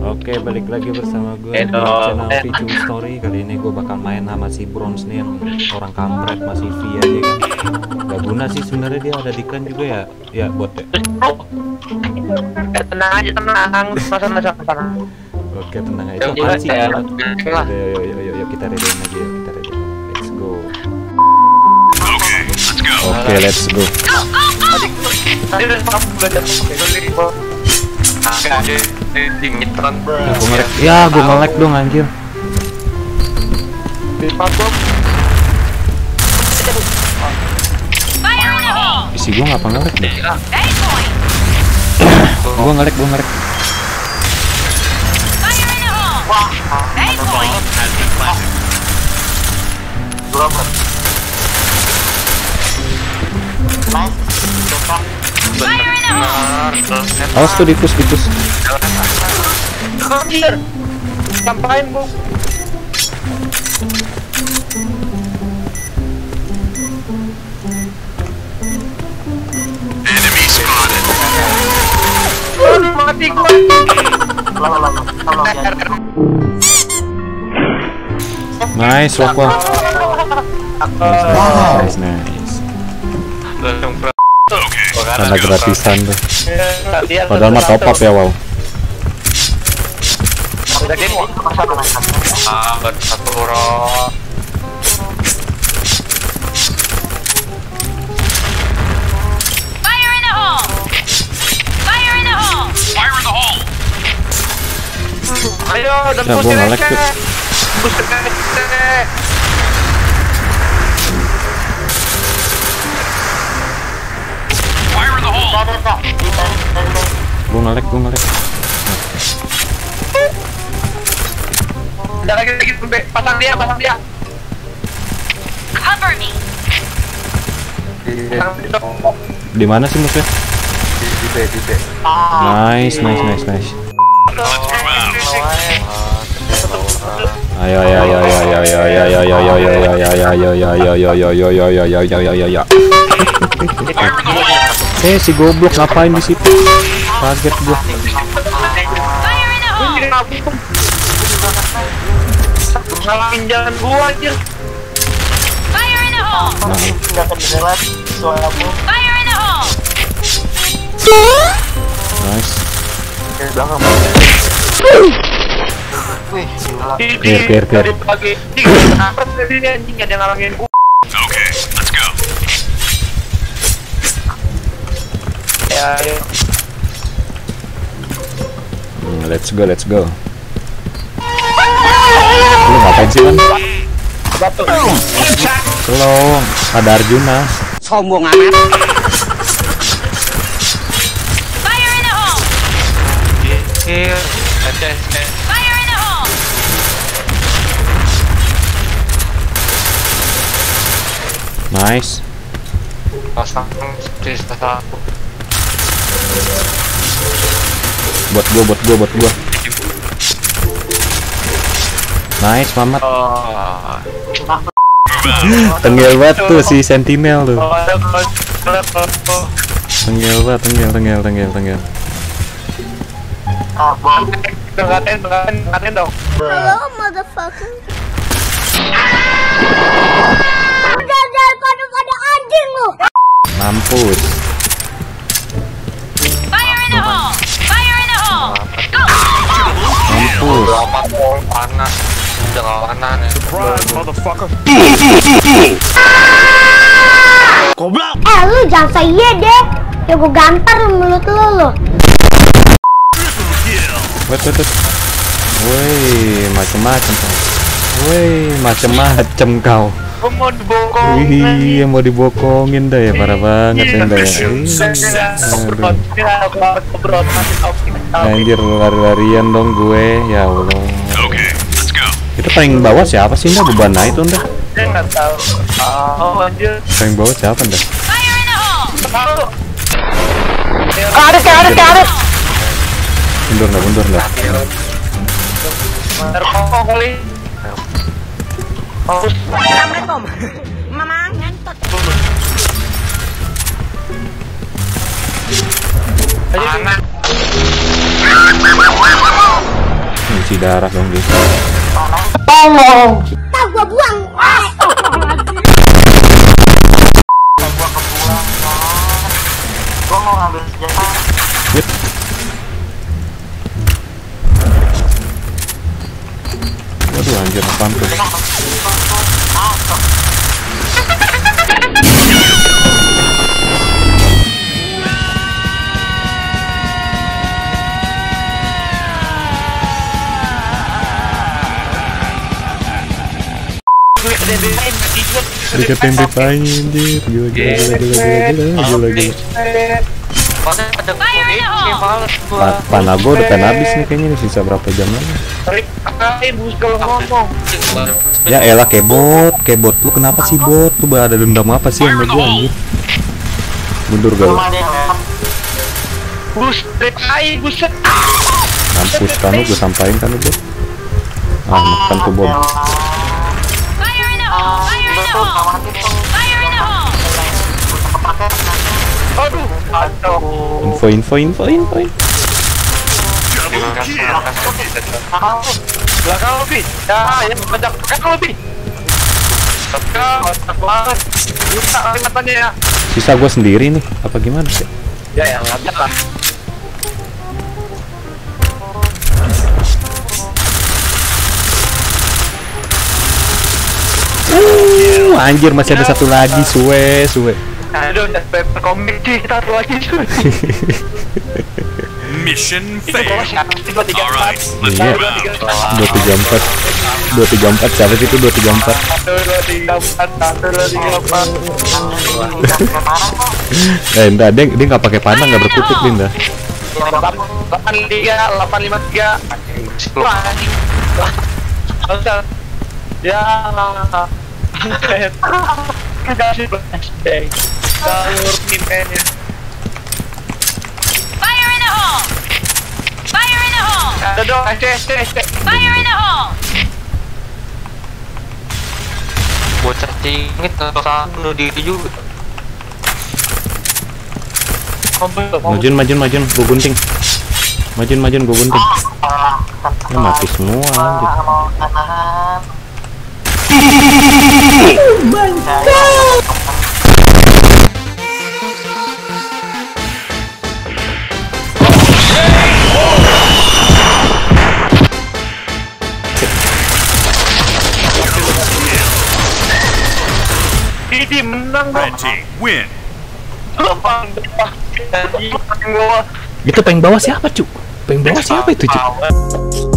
Oke, balik lagi bersama gue di channel Pichu Story. Kali ini gue bakal main sama si Bronze nih, yang orang kampret, masih V aja kan. Gak guna sih sebenarnya, dia ada di clan juga ya. Ya bot ya. Tenang aja, tenang. Masa tenang. Oke, tenang aja. Itu apaan sih? Yuk kita ready aja ya. Kita ready. Let's go. Oke, let's go. Tadi udah belajar Ya, gue nge-lag dong anjir. Isi gue ngapa nge-lag deh? Gue nge-lag. Awas tuh dipus. Sampain bu. Enemy spotted. Mati gua. Nice, Wakwa. Nice. Karena gratisan tuh. Padahal mah top up ya, wow. Ayo, dan Ya, gua nge-lag tuh. Gue nge-lag. Ada lagi, pasang dia. Cover me. Di mana sih musuhnya? Di B. Nice. Ayo. Si goblok ngapain di situ? Kaget gua. Ngalahin jalan gua aja. Nice. Clear. Kenapa sih anjing ada ngalangin gua? Okay, let's go. Ya. Let's go. Lu ngapain sih, Lan? Kelong, ada Arjuna. Sombong amat. Nice. Buat gua. Nice, Mamat. Tenggel banget tuh si Sentinel tuh. Tenggel. Ngatain dong. Hello, motherfucker. Udah pada anjing lu. Mampus. Panas. Jalanan. Lu jangan saya deh. Ya gua gampar mulut lu. Wait. Woi, macem-macem kau. Gua mau dibokong. Iya, mau dibokongin dah ya, parah banget dah ya. Anjir, lari-larian dong gue, ya Allah. Okay, let's go. Itu paling bawah siapa sih, Nda? Bubana itu, Nda? Dia nggak tahu. Anjir. Paling bawah siapa, Nda? Karet. Mundur, Nda. Terpokok kali. Assalamualaikum. Mamang ngentot. Ayo. darah dong guys. Tolong. Tak gua buang. Gua mau ngambil senjata. Waduh anjir, apaan tuh? Diketin dipain anjir. Gila. Panah gua udah kan habis nih kayaknya nih, sisa berapa jam lagi? Ya elah kebot lu kenapa sih bot? Lu ada dendam apa sih sama gua anjir? Mundur gak lu? Buset. Mampus kan lu, gua sampain kan lu bot. Ah makan tuh bom. Info. Belakang lebih. Ya, yang banyak belakang lebih. Otak banget. Buka matanya ya. Sisa gua sendiri nih, apa gimana sih? Ya, yang ngajak lah. Anjir masih ada satu lagi, suwe. Aduh, udah paper komik cuy, kita satu lagi cuy. Mission Itu bawah failed. siapa sih? 234. Alright, let's Iya. move out. 234 siapa sih itu 234? 234. Enggak, dia nggak pakai panah, nggak berkutik Linda. 853. Ya. Kasih flashbang. Galur nimpennya. Ada dong, SC. Bocah cingit atau bunuh diri juga. Majun, gua gunting. Majun, gua gunting. Ya mati semua anjir. Didi menang dong. Red team win. Itu peng bawah siapa, Cuk? Peng bawah siapa itu, Cuk?